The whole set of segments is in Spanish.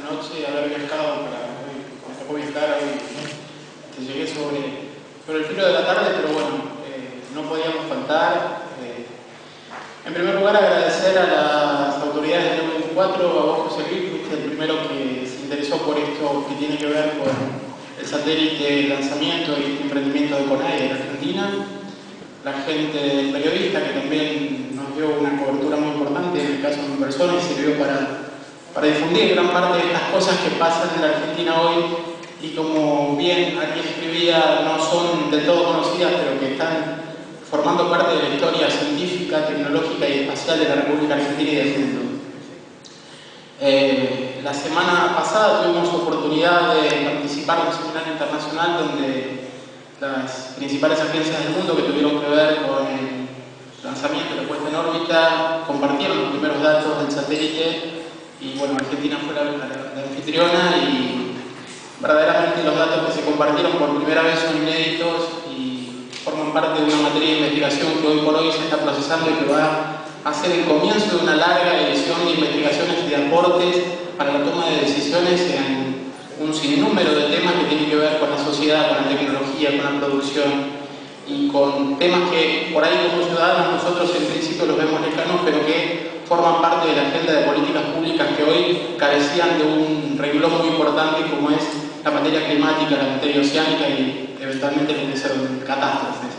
noche haber viajado me tocó viajar hoy. Llegué sobre el filo de la tarde, pero bueno, no podíamos faltar. En primer lugar, agradecer a las autoridades del 924, a vos, José Luis, fuiste el primero que se interesó por esto que tiene que ver con el satélite, el lanzamiento y este emprendimiento de CONAIE en Argentina. La gente del periodista, que también nos dio una cobertura muy importante, en el caso de mi persona, y sirvió para difundir gran parte de estas cosas que pasan en la Argentina hoy y, como bien alguien escribía, no son del todo conocidas, pero que están formando parte de la historia científica, tecnológica y espacial de la República Argentina y del mundo. La semana pasada tuvimos oportunidad de participar en un seminario internacional donde las principales agencias del mundo que tuvieron que ver con el lanzamiento de la puesta en órbita compartieron los primeros datos del satélite y bueno, Argentina fue la anfitriona y verdaderamente los datos que se compartieron por primera vez son inéditos y forman parte de una materia de investigación que hoy por hoy se está procesando y que va a ser el comienzo de una larga edición de investigaciones y de aportes para la toma de decisiones en un sinnúmero de temas que tienen que ver con la sociedad, con la tecnología, con la producción y con temas que por ahí como ciudadanos nosotros en principio los vemos lejanos, pero que forman parte de la agenda de políticas públicas que hoy carecían de un renglón muy importante como es la materia climática, la materia oceánica y eventualmente tiene que ser catástrofes.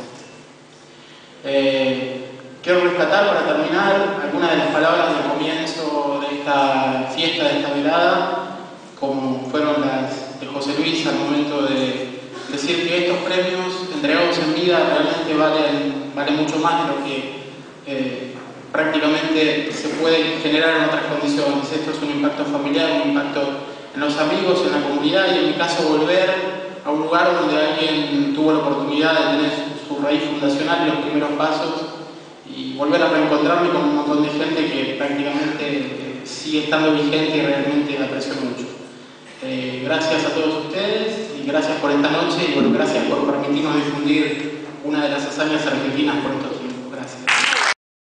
Quiero rescatar para terminar algunas de las palabras del comienzo de esta fiesta, de esta velada, como fueron las de José Luis al momento de decir que estos premios entregados en vida realmente valen mucho más de lo que prácticamente se puede generar en otras condiciones. Esto es un impacto familiar, un impacto en los amigos, en la comunidad y en mi caso volver a un lugar donde alguien tuvo la oportunidad de tener su raíz fundacional y los primeros pasos y volver a reencontrarme con un montón de gente que prácticamente sigue estando vigente y realmente la aprecio mucho. Gracias a todos ustedes y gracias por esta noche y bueno, gracias por permitirnos difundir una de las hazañas argentinas por estos